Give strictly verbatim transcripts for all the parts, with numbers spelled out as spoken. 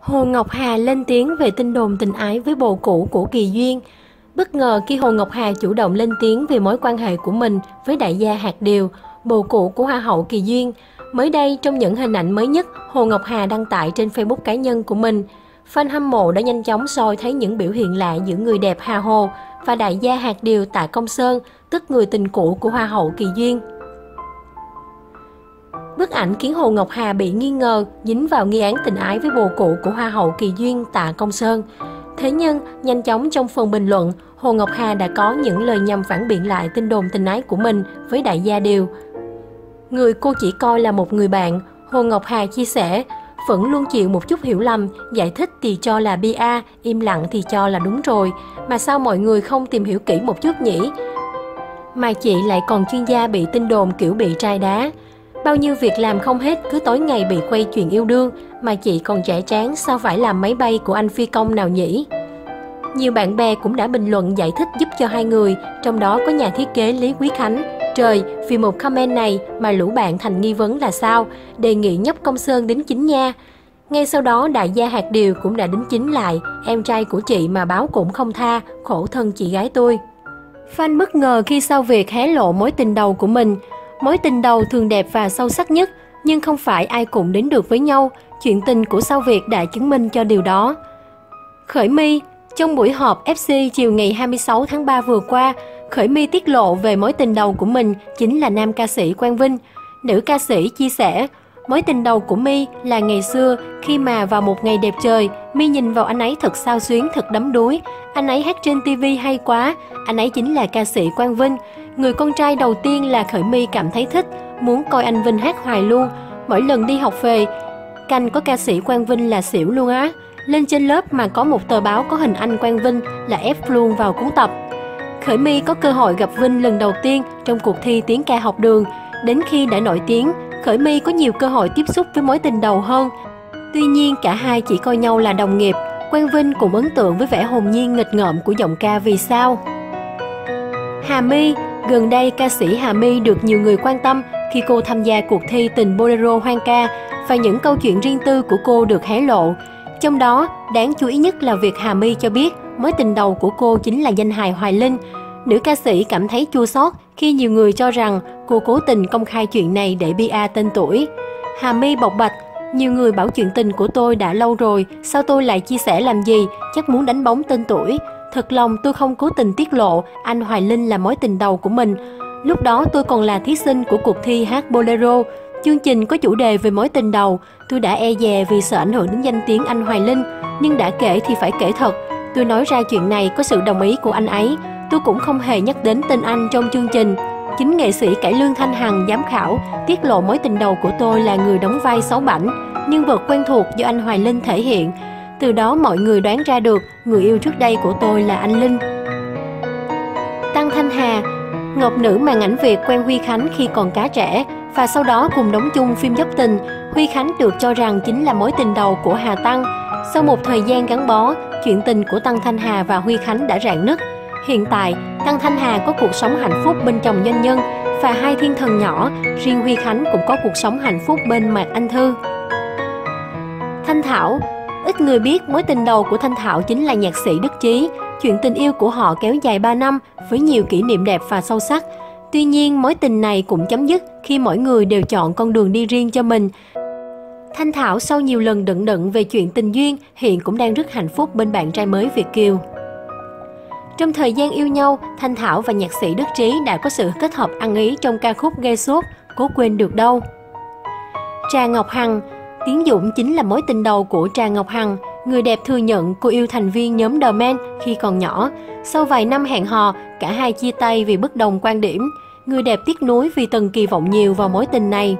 Hồ Ngọc Hà lên tiếng về tin đồn tình ái với bồ cũ của Kỳ Duyên. Bất ngờ khi Hồ Ngọc Hà chủ động lên tiếng về mối quan hệ của mình với đại gia Hạt Điều, bồ cũ của Hoa hậu Kỳ Duyên. Mới đây, trong những hình ảnh mới nhất, Hồ Ngọc Hà đăng tải trên Facebook cá nhân của mình, fan hâm mộ đã nhanh chóng soi thấy những biểu hiện lạ giữa người đẹp Hà Hồ và đại gia Hạt Điều Tạ Công Sơn, tức người tình cũ của Hoa hậu Kỳ Duyên. Bức ảnh khiến Hồ Ngọc Hà bị nghi ngờ dính vào nghi án tình ái với bồ cũ của Hoa hậu Kỳ Duyên Tạ Công Sơn. Thế nhưng, nhanh chóng trong phần bình luận, Hồ Ngọc Hà đã có những lời nhằm phản biện lại tin đồn tình ái của mình với đại gia Điều. Người cô chỉ coi là một người bạn, Hồ Ngọc Hà chia sẻ, vẫn luôn chịu một chút hiểu lầm, giải thích thì cho là bê a, im lặng thì cho là đúng rồi. Mà sao mọi người không tìm hiểu kỹ một chút nhỉ? Mà chị lại còn chuyên gia bị tin đồn kiểu bị trai đá. Bao nhiêu việc làm không hết, cứ tối ngày bị quay chuyện yêu đương, mà chị còn trẻ tráng, sao phải làm máy bay của anh phi công nào nhỉ? Nhiều bạn bè cũng đã bình luận giải thích giúp cho hai người, trong đó có nhà thiết kế Lý Quý Khánh. Trời, vì một comment này mà lũ bạn thành nghi vấn là sao? Đề nghị nhóc Công Sơn đính chính nha. Ngay sau đó, đại gia Hạt Điều cũng đã đính chính lại, em trai của chị mà báo cũng không tha, khổ thân chị gái tôi. Fan bất ngờ khi sau việc hé lộ mối tình đầu của mình. Mối tình đầu thường đẹp và sâu sắc nhất, nhưng không phải ai cũng đến được với nhau. Chuyện tình của Sao Việt đã chứng minh cho điều đó. Khởi My. Trong buổi họp ép xê chiều ngày hai mươi sáu tháng ba vừa qua, Khởi My tiết lộ về mối tình đầu của mình chính là nam ca sĩ Quang Vinh. Nữ ca sĩ chia sẻ, mối tình đầu của My là ngày xưa khi mà vào một ngày đẹp trời, My nhìn vào anh ấy thật xao xuyến, thật đắm đuối. Anh ấy hát trên ti vi hay quá, anh ấy chính là ca sĩ Quang Vinh. Người con trai đầu tiên là Khởi My cảm thấy thích, muốn coi anh Vinh hát hoài luôn. Mỗi lần đi học về, canh có ca sĩ Quang Vinh là xỉu luôn á. Lên trên lớp mà có một tờ báo có hình anh Quang Vinh là ép luôn vào cuốn tập. Khởi My có cơ hội gặp Vinh lần đầu tiên trong cuộc thi tiếng ca học đường. Đến khi đã nổi tiếng, Khởi My có nhiều cơ hội tiếp xúc với mối tình đầu hơn. Tuy nhiên, cả hai chỉ coi nhau là đồng nghiệp. Quang Vinh cũng ấn tượng với vẻ hồn nhiên nghịch ngợm của giọng ca Vì Sao. Hà My. Gần đây, ca sĩ Hà My được nhiều người quan tâm khi cô tham gia cuộc thi Tình Bolero Hoang ca và những câu chuyện riêng tư của cô được hé lộ. Trong đó, đáng chú ý nhất là việc Hà My cho biết mối tình đầu của cô chính là danh hài Hoài Linh. Nữ ca sĩ cảm thấy chua xót khi nhiều người cho rằng cô cố tình công khai chuyện này để pê e tên tuổi. Hà My bộc bạch, nhiều người bảo chuyện tình của tôi đã lâu rồi, sao tôi lại chia sẻ làm gì, chắc muốn đánh bóng tên tuổi. Thật lòng tôi không cố tình tiết lộ anh Hoài Linh là mối tình đầu của mình. Lúc đó tôi còn là thí sinh của cuộc thi hát Bolero. Chương trình có chủ đề về mối tình đầu, tôi đã e dè vì sợ ảnh hưởng đến danh tiếng anh Hoài Linh, nhưng đã kể thì phải kể thật. Tôi nói ra chuyện này có sự đồng ý của anh ấy, tôi cũng không hề nhắc đến tên anh trong chương trình. Chính nghệ sĩ Cải Lương Thanh Hằng giám khảo tiết lộ mối tình đầu của tôi là người đóng vai Sáu Bảnh, nhân vật quen thuộc do anh Hoài Linh thể hiện. Từ đó mọi người đoán ra được người yêu trước đây của tôi là anh Linh. Tăng Thanh Hà. Ngọc nữ màn ảnh Việt quen Huy Khánh khi còn cá trẻ và sau đó cùng đóng chung phim Dốc Tình. Huy Khánh được cho rằng chính là mối tình đầu của Hà Tăng. Sau một thời gian gắn bó, chuyện tình của Tăng Thanh Hà và Huy Khánh đã rạn nứt. Hiện tại, Tăng Thanh Hà có cuộc sống hạnh phúc bên chồng doanh nhân và hai thiên thần nhỏ, riêng Huy Khánh cũng có cuộc sống hạnh phúc bên Mạc Anh Thư. Thanh Thảo. Ít người biết mối tình đầu của Thanh Thảo chính là nhạc sĩ Đức Chí. Chuyện tình yêu của họ kéo dài ba năm với nhiều kỷ niệm đẹp và sâu sắc. Tuy nhiên, mối tình này cũng chấm dứt khi mỗi người đều chọn con đường đi riêng cho mình. Thanh Thảo sau nhiều lần đựng đựng về chuyện tình duyên, hiện cũng đang rất hạnh phúc bên bạn trai mới Việt kiều. Trong thời gian yêu nhau, Thanh Thảo và nhạc sĩ Đức Chí đã có sự kết hợp ăn ý trong ca khúc Gây Sốt, Cố Quên Được Đâu. Trà Ngọc Hằng. Tiến Dũng chính là mối tình đầu của Trà Ngọc Hằng. Người đẹp thừa nhận cô yêu thành viên nhóm The Man khi còn nhỏ. Sau vài năm hẹn hò, cả hai chia tay vì bất đồng quan điểm. Người đẹp tiếc nuối vì từng kỳ vọng nhiều vào mối tình này.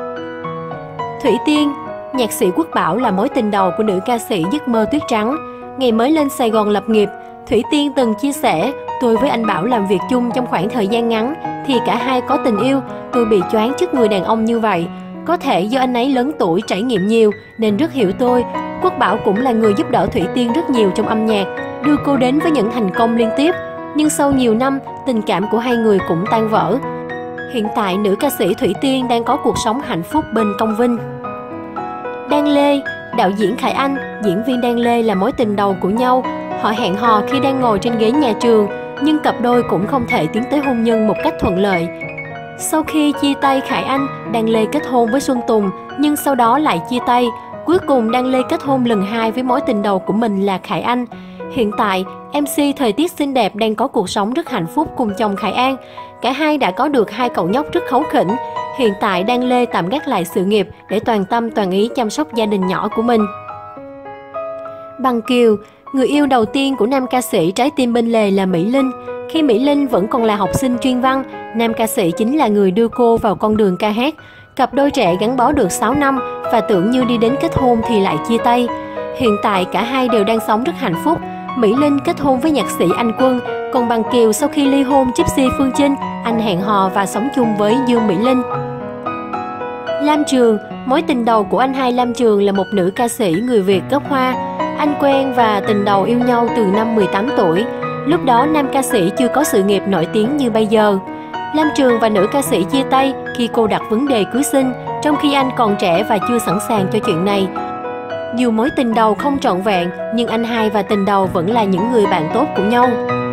Thủy Tiên. Nhạc sĩ Quốc Bảo là mối tình đầu của nữ ca sĩ Giấc Mơ Tuyết Trắng. Ngày mới lên Sài Gòn lập nghiệp, Thủy Tiên từng chia sẻ, tôi với anh Bảo làm việc chung trong khoảng thời gian ngắn thì cả hai có tình yêu, tôi bị choáng trước người đàn ông như vậy. Có thể do anh ấy lớn tuổi, trải nghiệm nhiều nên rất hiểu tôi. Quốc Bảo cũng là người giúp đỡ Thủy Tiên rất nhiều trong âm nhạc, đưa cô đến với những thành công liên tiếp. Nhưng sau nhiều năm, tình cảm của hai người cũng tan vỡ. Hiện tại, nữ ca sĩ Thủy Tiên đang có cuộc sống hạnh phúc bên Công Vinh. Đan Lê. Đạo diễn Khải Anh, diễn viên Đan Lê là mối tình đầu của nhau. Họ hẹn hò khi đang ngồi trên ghế nhà trường, nhưng cặp đôi cũng không thể tiến tới hôn nhân một cách thuận lợi. Sau khi chia tay Khải Anh, Đan Lê kết hôn với Xuân Tùng, nhưng sau đó lại chia tay. Cuối cùng Đan Lê kết hôn lần hai với mối tình đầu của mình là Khải Anh. Hiện tại, em xê Thời tiết xinh đẹp đang có cuộc sống rất hạnh phúc cùng chồng Khải An. Cả hai đã có được hai cậu nhóc rất kháu khỉnh. Hiện tại Đan Lê tạm gác lại sự nghiệp để toàn tâm toàn ý chăm sóc gia đình nhỏ của mình. Bằng Kiều, người yêu đầu tiên của nam ca sĩ Trái tim bên lề là Mỹ Linh. Khi Mỹ Linh vẫn còn là học sinh chuyên văn, nam ca sĩ chính là người đưa cô vào con đường ca hát. Cặp đôi trẻ gắn bó được sáu năm và tưởng như đi đến kết hôn thì lại chia tay. Hiện tại cả hai đều đang sống rất hạnh phúc. Mỹ Linh kết hôn với nhạc sĩ Anh Quân, còn Bằng Kiều sau khi ly hôn Gypsy Phương Trinh, anh hẹn hò và sống chung với Dương Mỹ Linh. Lam Trường, mối tình đầu của anh hai Lam Trường là một nữ ca sĩ người Việt gốc Hoa. Anh quen và tình đầu yêu nhau từ năm mười tám tuổi. Lúc đó nam ca sĩ chưa có sự nghiệp nổi tiếng như bây giờ. Lam Trường và nữ ca sĩ chia tay khi cô đặt vấn đề cưới xin, trong khi anh còn trẻ và chưa sẵn sàng cho chuyện này. Dù mối tình đầu không trọn vẹn, nhưng anh hai và tình đầu vẫn là những người bạn tốt của nhau.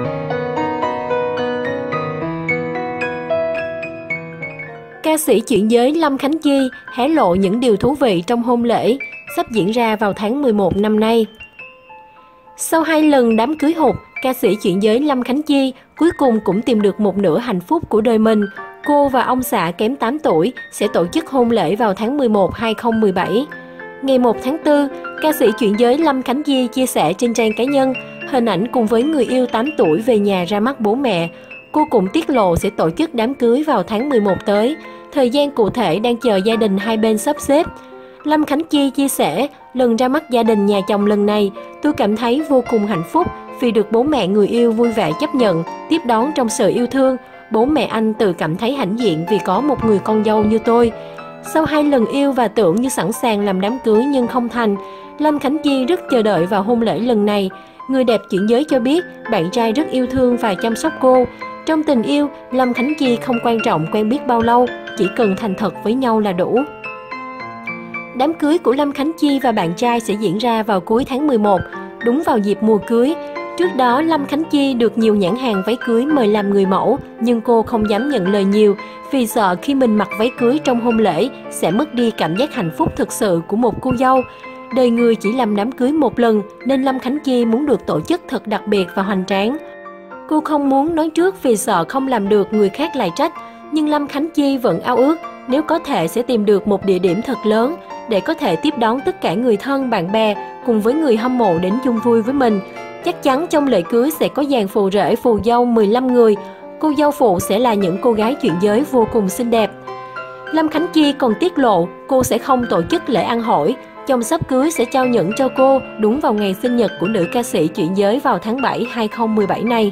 Ca sĩ chuyển giới Lâm Khánh Chi hé lộ những điều thú vị trong hôn lễ, sắp diễn ra vào tháng mười một năm nay. Sau hai lần đám cưới hụt, ca sĩ chuyển giới Lâm Khánh Chi cuối cùng cũng tìm được một nửa hạnh phúc của đời mình. Cô và ông xã kém tám tuổi sẽ tổ chức hôn lễ vào tháng mười một năm hai nghìn không trăm mười bảy. Ngày một tháng tư, ca sĩ chuyển giới Lâm Khánh Chi chia sẻ trên trang cá nhân hình ảnh cùng với người yêu tám tuổi về nhà ra mắt bố mẹ. Cô cũng tiết lộ sẽ tổ chức đám cưới vào tháng mười một tới. Thời gian cụ thể đang chờ gia đình hai bên sắp xếp. Lâm Khánh Chi chia sẻ, lần ra mắt gia đình nhà chồng lần này, tôi cảm thấy vô cùng hạnh phúc vì được bố mẹ người yêu vui vẻ chấp nhận, tiếp đón trong sự yêu thương. Bố mẹ anh tự cảm thấy hãnh diện vì có một người con dâu như tôi. Sau hai lần yêu và tưởng như sẵn sàng làm đám cưới nhưng không thành, Lâm Khánh Chi rất chờ đợi vào hôn lễ lần này. Người đẹp chuyển giới cho biết bạn trai rất yêu thương và chăm sóc cô. Trong tình yêu, Lâm Khánh Chi không quan trọng quen biết bao lâu, chỉ cần thành thật với nhau là đủ. Đám cưới của Lâm Khánh Chi và bạn trai sẽ diễn ra vào cuối tháng mười một, đúng vào dịp mùa cưới. Trước đó, Lâm Khánh Chi được nhiều nhãn hàng váy cưới mời làm người mẫu, nhưng cô không dám nhận lời nhiều vì sợ khi mình mặc váy cưới trong hôn lễ sẽ mất đi cảm giác hạnh phúc thực sự của một cô dâu. Đời người chỉ làm đám cưới một lần nên Lâm Khánh Chi muốn được tổ chức thật đặc biệt và hoành tráng. Cô không muốn nói trước vì sợ không làm được người khác lại trách, nhưng Lâm Khánh Chi vẫn ao ước nếu có thể sẽ tìm được một địa điểm thật lớn để có thể tiếp đón tất cả người thân, bạn bè cùng với người hâm mộ đến chung vui với mình. Chắc chắn trong lễ cưới sẽ có dàn phù rể phù dâu mười lăm người. Cô dâu phụ sẽ là những cô gái chuyển giới vô cùng xinh đẹp. Lâm Khánh Chi còn tiết lộ cô sẽ không tổ chức lễ ăn hỏi. Chồng sắp cưới sẽ trao nhẫn cho cô đúng vào ngày sinh nhật của nữ ca sĩ chuyển giới vào tháng bảy năm hai nghìn không trăm mười bảy này.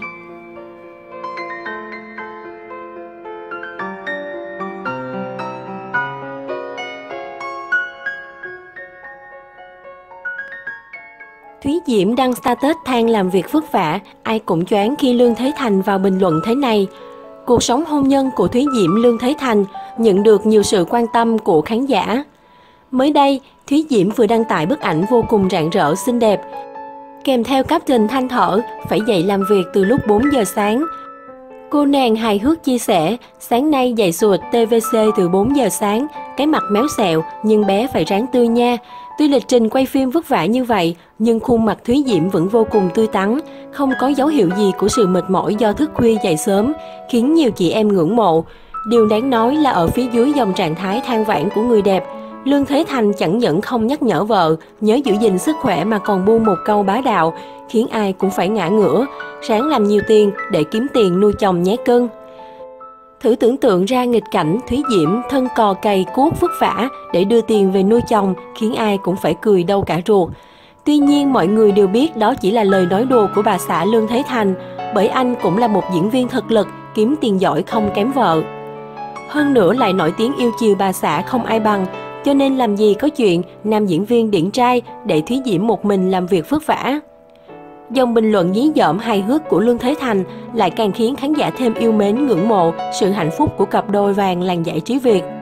Thúy Diễm đăng status than làm việc vất vả, ai cũng choáng khi Lương Thế Thành vào bình luận thế này. Cuộc sống hôn nhân của Thúy Diễm Lương Thế Thành nhận được nhiều sự quan tâm của khán giả. Mới đây, Thúy Diễm vừa đăng tải bức ảnh vô cùng rạng rỡ xinh đẹp, kèm theo caption than thở phải dậy làm việc từ lúc bốn giờ sáng. Cô nàng hài hước chia sẻ, sáng nay dậy sụt tê vê xê từ bốn giờ sáng, cái mặt méo xẹo nhưng bé phải ráng tươi nha. Tuy lịch trình quay phim vất vả như vậy, nhưng khuôn mặt Thúy Diễm vẫn vô cùng tươi tắn, không có dấu hiệu gì của sự mệt mỏi do thức khuya dậy sớm, khiến nhiều chị em ngưỡng mộ. Điều đáng nói là ở phía dưới dòng trạng thái than vãn của người đẹp, Lương Thế Thành chẳng những không nhắc nhở vợ nhớ giữ gìn sức khỏe mà còn buông một câu bá đạo, khiến ai cũng phải ngã ngửa, ráng làm nhiều tiền để kiếm tiền nuôi chồng nhé cưng. Thử tưởng tượng ra nghịch cảnh Thúy Diễm thân cò cày cuốc vất vả để đưa tiền về nuôi chồng, khiến ai cũng phải cười đâu cả ruột. Tuy nhiên mọi người đều biết đó chỉ là lời nói đùa của bà xã Lương Thế Thành, bởi anh cũng là một diễn viên thực lực, kiếm tiền giỏi không kém vợ. Hơn nữa lại nổi tiếng yêu chiều bà xã không ai bằng, cho nên làm gì có chuyện nam diễn viên điển trai để Thúy Diễm một mình làm việc vất vả. Dòng bình luận dí dỏm hài hước của Lương Thế Thành lại càng khiến khán giả thêm yêu mến ngưỡng mộ sự hạnh phúc của cặp đôi vàng làng giải trí Việt.